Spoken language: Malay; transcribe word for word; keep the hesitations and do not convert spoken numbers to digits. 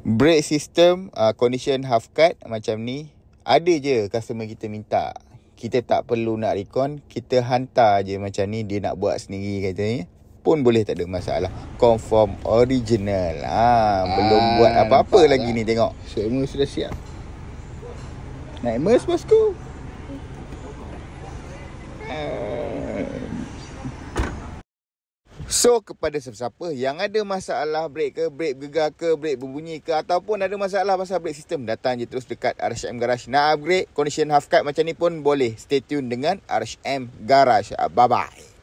Brake system uh, condition half cut macam ni. Ada je customer kita minta. Kita tak perlu nak recon, kita hantar je macam ni, dia nak buat sendiri katanya. Pun boleh, tak ada masalah. Conform original. Ha, belum ah, buat apa-apa lagi lah ni, tengok. Semua sudah siap. Naik Merc bosku. So, kepada sesiapa yang ada masalah brake ke, brake gegar ke, brake berbunyi ke, ataupun ada masalah pasal brake system, datang je terus dekat R H M Garage. Nak upgrade condition half cut macam ni pun boleh. Stay tune dengan R H M Garage. Bye-bye.